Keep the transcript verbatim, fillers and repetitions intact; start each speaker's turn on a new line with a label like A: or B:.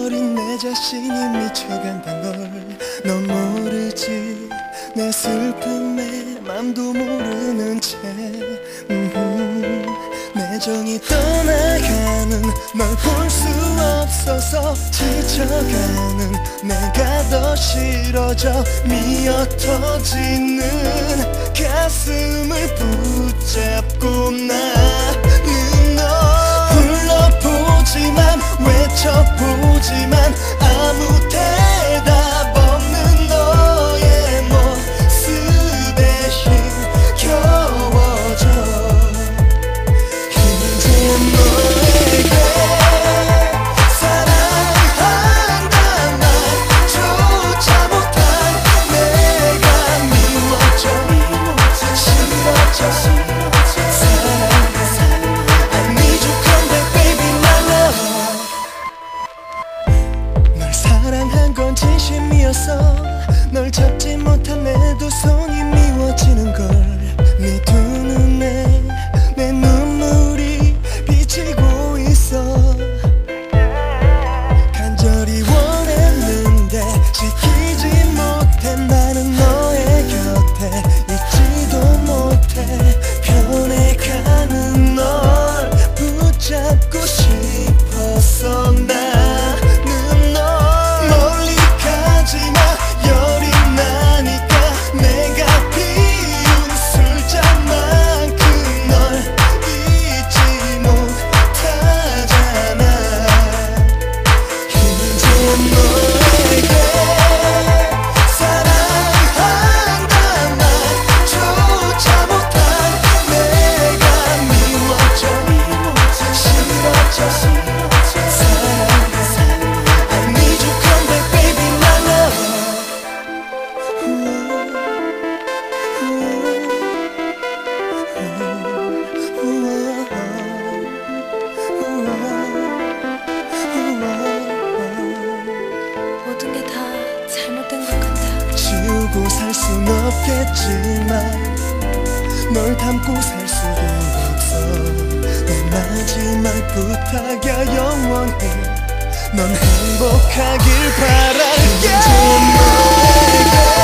A: 잊어버린 내 자신이 미쳐간단 걸 넌 모르지. 내 슬픔에 맘도 모르는 채 음흠. 내 정이 떠나가는 널 볼 수 없어서 지쳐가는 내가 더 싫어져. 미어터지는 가슴을 붙잡고 나는 너 불러보지만 외쳐보지만 아무 대답 없는 너의 모습에 힘겨워져. 이제 너에게 사랑한단 말조차 못한 내가 미워져 싫어져. 사랑한 건 진심이었어. 널 잡지 못한 내 두 손이 미워지는 걸. 네 두 눈에 내 눈물이 비치고 있어. 간절히 원했는데 지키지 못해. 나는 너의 곁에 있지도 못해. 변해가는 널 붙잡고 싶었어. 나 지우고 살 순 없겠지만 널 담고 살 수도 없어. 내 마지막 부탁이야 영원히 넌 행복하길 바랄게. 이제 너에게